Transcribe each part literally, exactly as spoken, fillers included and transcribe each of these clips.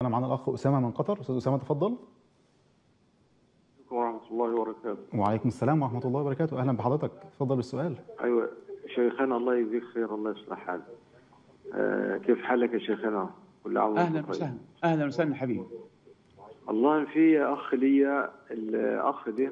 معانا الأخ أسامة من قطر. أستاذ أسامة تفضل. ورحمة الله وبركاته. وعليكم السلام ورحمة الله وبركاته. أهلا بحضرتك، تفضل بالسؤال. أيوة شيخنا الله يجزيك خير، الله يصلح حالك. آه كيف حالك يا شيخنا؟ كل عام وانت طيب. أهلا وسهلا. أهلا وسهلا حبيبي. الله في أخ لي، الأخ ده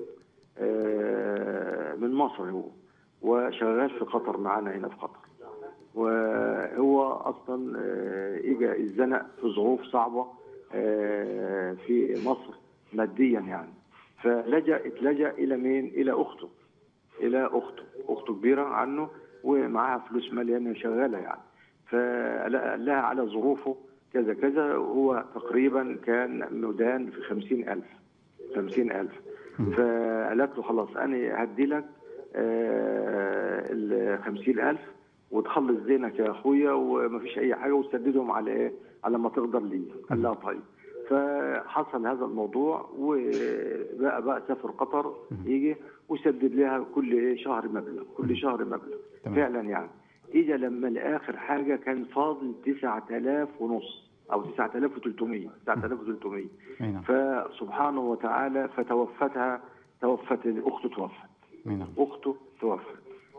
آه من مصر هو، وشغال في قطر معنا هنا في قطر، وهو أصلا آه إجا الزنق في ظروف صعبة آه في مصر ماديا يعني، فلجأ اتلجأ إلى مين؟ إلى أخته. إلى أخته، أخته كبيرة عنه ومعها فلوس مليانة شغالة يعني، فقال لها على ظروفه كذا كذا، هو تقريبا كان مدان في خمسين ألف خمسين ألف فقالت له خلاص أنا هدي لك الخمسين ألف وتخلص دينك يا أخويا ومفيش أي حاجة وتسددهم على إيه؟ على ما تقدر لي. قال لها طيب. فحصل هذا الموضوع وبقى بقى سافر قطر يجي وسدد لها كل شهر مبلغ، كل شهر مبلغ فعلا يعني. اجى لما لاخر حاجه كان فاضل تسعة آلاف ونص او تسعة آلاف وثلاثمائة تسعة آلاف وثلاثمائة فسبحانه وتعالى فتوفتها، توفت اخته، توفت اخته توفت.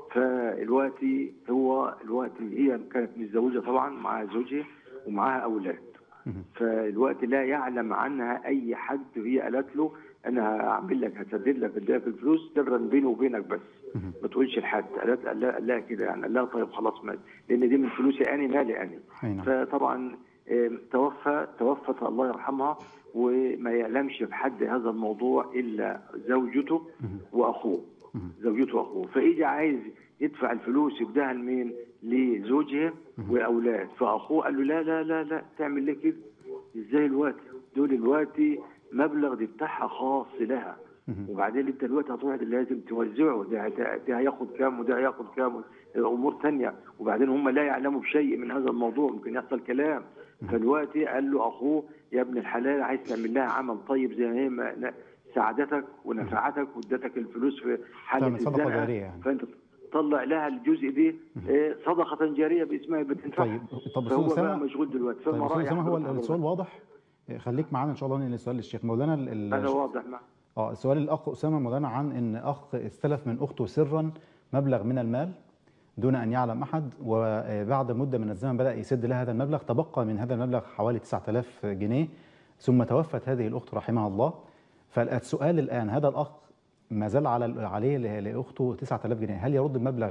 فالوقتي هو الوقتي هي كانت متزوجه طبعا مع زوجها ومعاها اولاد، فالوقت لا يعلم عنها اي حد. هي قالت له انا هعمل لك هسدد لك اديها في الفلوس سرا بيني وبينك بس ما تقولش لحد. قالت قال لها لا كده يعني. قال لها طيب خلاص ماشي، لان دي من فلوسي انا مالي انا. فطبعا توفى توفت الله يرحمها، وما يعلمش بحد هذا الموضوع الا زوجته واخوه زوجته واخوه. فاجى عايز يدفع الفلوس يديها لمين؟ لزوجها واولاد. فاخوه قال له لا لا لا لا تعمل ليه كده؟ ازاي الوقت دول الوقت مبلغ دي بتاعها خاص لها، وبعدين انت الوقت هتروح لازم توزعه، ده ده هياخد كام وده هياخد كام، امور ثانيه، وبعدين هم لا يعلموا بشيء من هذا الموضوع، ممكن يحصل كلام. فالوقت قال له اخوه يا ابن الحلال عايز تعمل لها عمل طيب زي ما هي ساعدتك ونفعتك وادتك الفلوس في حاله الزنقه يعني. فانت طلع لها الجزء دي صدقه جاريه باسمها بتنفع. طيب طب فهو بقى مشغول دلوقتي. طيب هو السؤال واضح، خليك معانا ان شاء الله. السؤال للشيخ مولانا هذا واضح معنا. اه السؤال الاخ اسامه مولانا عن ان اخ استلف من اخته سرا مبلغ من المال دون ان يعلم احد، وبعد مده من الزمن بدا يسد لها هذا المبلغ، تبقى من هذا المبلغ حوالي تسعة آلاف جنيه، ثم توفت هذه الاخت رحمها الله. فالسؤال الان هذا الاخ ما زال على عليه لاخته تسعة آلاف جنيه، هل يرد المبلغ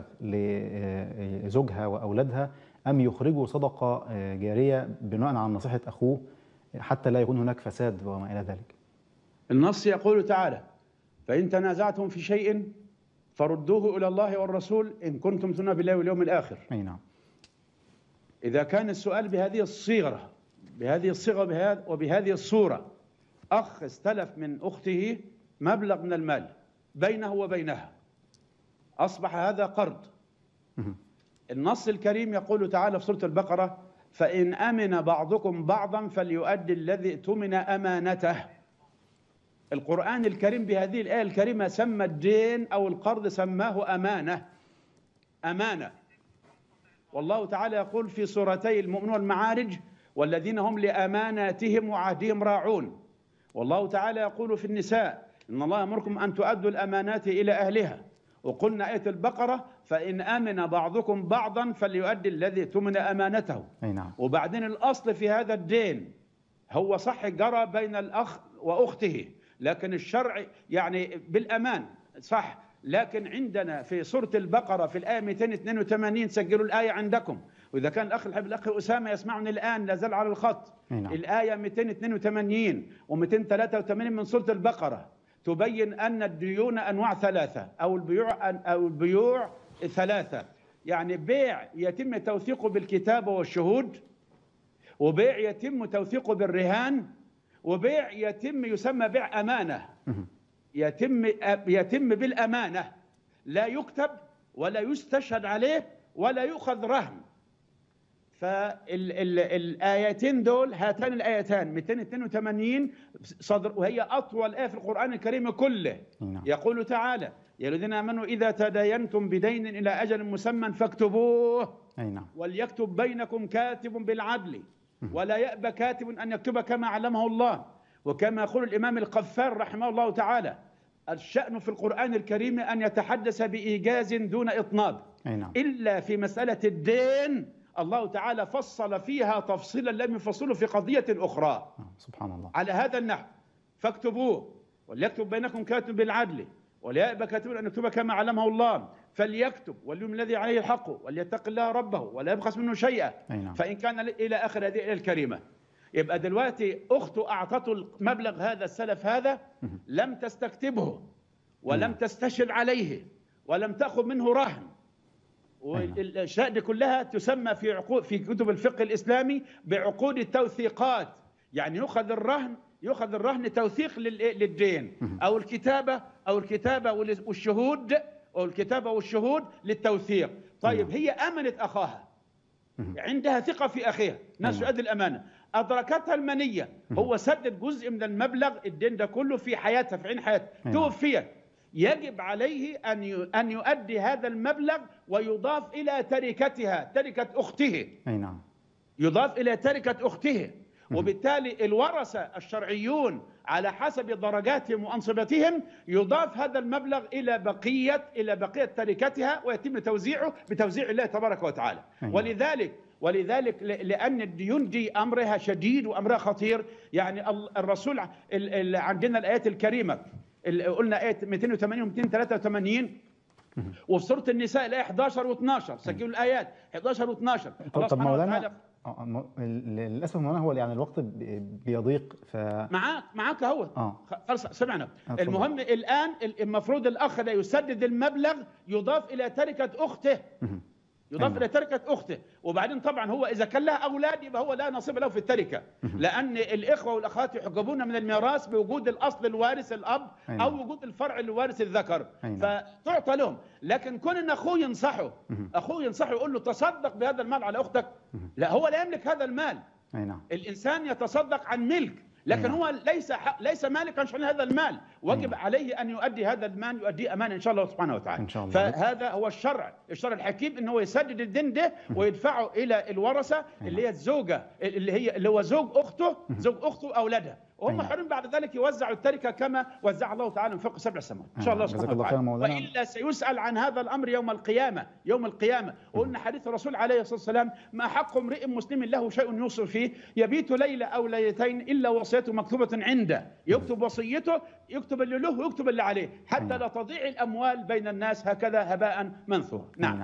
لزوجها واولادها ام يخرجوا صدقه جاريه بناء على نصيحه اخوه حتى لا يكون هناك فساد وما الى ذلك؟ النص يقول تعالى: فإن تنازعتم في شيء فردوه إلى الله والرسول إن كنتم تؤمنون بالله واليوم الآخر. أي نعم. إذا كان السؤال بهذه الصيغة بهذه الصيغة وبهذه الصورة، أخ استلف من أخته مبلغ من المال بينه وبينها، أصبح هذا قرض. النص الكريم يقول تعالى في سورة البقرة: فإن أمن بعضكم بعضا فليؤدي الذي اؤتمن أمانته. القرآن الكريم بهذه الآية الكريمة سمى الدين أو القرض سماه أمانة. أمانة. والله تعالى يقول في سورتي المؤمنون والمعارج: والذين هم لأماناتهم وعهدهم راعون. والله تعالى يقول في النساء: إن الله يأمركم أن تؤدوا الأمانات إلى أهلها. وقلنا آية البقرة: فإن آمن بعضكم بعضا فليؤدي الذي اؤتمن أمانته. أي نعم. وبعدين الأصل في هذا الدين هو صح جرى بين الأخ وأخته، لكن الشرع يعني بالأمان صح. لكن عندنا في سورة البقرة في الآية مئتين واثنين وثمانين، سجلوا الآية عندكم، وإذا كان الأخ الحبيب الأخ أسامة يسمعني الآن لا زال على الخط. نعم. الآية مئتين واثنين وثمانين ومئتين وثلاثة وثمانين من سورة البقرة تبين أن الديون أنواع ثلاثة، أو البيوع أو البيوع ثلاثة. يعني بيع يتم توثيقه بالكتابة والشهود، وبيع يتم توثيقه بالرهان، وبيع يتم يسمى بيع أمانة. يتم يتم بالأمانة، لا يكتب ولا يستشهد عليه ولا يؤخذ رهن. فالآيتين دول، هاتان الآيتان مئتين واثنين وثمانين صدر، وهي أطول آية في القرآن الكريم كله. يقول تعالى: يا الذين آمنوا إذا تداينتم بدين إلى أجل مسمى فاكتبوه. أي نعم. وليكتب بينكم كاتب بالعدل ولا يأبى كاتب أن يكتب كما علمه الله. وكما يقول الإمام القفار رحمه الله تعالى: الشأن في القرآن الكريم أن يتحدث بإيجاز دون إطناب، إلا في مسألة الدين الله تعالى فصل فيها تفصيلا لم يفصله في قضية أخرى. سبحان الله. على هذا النحو: فاكتبوه وليكتب بينكم كاتب بالعدل ولا يأبى كاتب أن يكتب كما علمه الله، فليكتب وليملي الذي عليه الحق وليتق الله ربه ولا يبخس منه شيئا، فإن كان إلى آخر هذه الكريمة. يبقى دلوقتي أخته أعطته المبلغ هذا، السلف هذا، لم تستكتبه ولم تستشهد عليه ولم تأخذ منه رهن. والأشياء دي كلها تسمى في عقود في كتب الفقه الإسلامي بعقود التوثيقات، يعني يؤخذ الرهن يؤخذ الرهن توثيق للدين، أو الكتابة أو الكتابة والشهود أو الكتابة والشهود للتوثيق. طيب هي أمنت أخاها، عندها ثقة في أخيها، ناس يؤدي الأمانة، أدركتها المنية، هو سدد جزء من المبلغ الدين ده كله في حياتها، في عين حياتها، توفيت، يجب عليه أن أن يؤدي هذا المبلغ ويضاف إلى تركتها، تركة أخته. أي نعم. يضاف إلى تركة أخته، وبالتالي الورثة الشرعيون على حسب درجاتهم وأنصبتهم يضاف هذا المبلغ إلى بقية إلى بقية تركتها، ويتم توزيعه بتوزيع الله تبارك وتعالى. أيوة. ولذلك ولذلك لأن الديون دي أمرها شديد وأمرها خطير، يعني الرسول عندنا الآيات الكريمة قلنا آية مئتين وثمانين ومئتين وثلاثة وثمانين، وفي سورة النساء الآية إحدى عشر واثناشر، سجلوا الآيات إحدى عشر واثناشر. طب مولانا للاسف مولانا هو يعني الوقت بيضيق، ف معاك معاك اهو. اه خلاص سمعنا. المهم الآن المفروض الأخ ده يسدد المبلغ يضاف إلى تركة أخته، يضاف أيوة. إلى تركة أخته. وبعدين طبعا هو إذا كان لها أولاد يبقى هو لا نصيب له في التركة، لأن الإخوة والأخوات يحجبون من الميراث بوجود الأصل الوارث الأب أيوة. أو وجود الفرع الوارث الذكر أيوة. فتعطى لهم. لكن كون إن أخوه ينصحه أخوه ينصحه يقول له تصدق بهذا المال على أختك، لا، هو لا يملك هذا المال. أيوة. الإنسان يتصدق عن ملك، لكن هو ليس ليس مالكا عن هذا المال، وجب عليه ان يؤدي هذا المال، يؤدي امانه ان شاء الله سبحانه وتعالى. إن شاء الله. فهذا هو الشرع، الشرع الحكيم، ان هو يسدد الدين ده ويدفعه الى الورثه اللي هي الزوجه، اللي هي اللي هو زوج اخته، زوج اخته واولادها، وهم حرين بعد ذلك يوزعوا التركه كما وزع الله تعالى من فوق سبع سماوات ان شاء الله سبحانه وتعالى. والا سيسال عن هذا الامر يوم القيامه، يوم القيامه. وقلنا حديث الرسول عليه الصلاه والسلام: ما حق امرئ مسلم له شيء يوصي فيه يبيت ليله او ليلتين الا وصيته مكتوبه عنده، يكتب وصيته، يكتب اللي له ويكتب اللي عليه، حتى لا تضيع الاموال بين الناس هكذا هباء منثورا. نعم.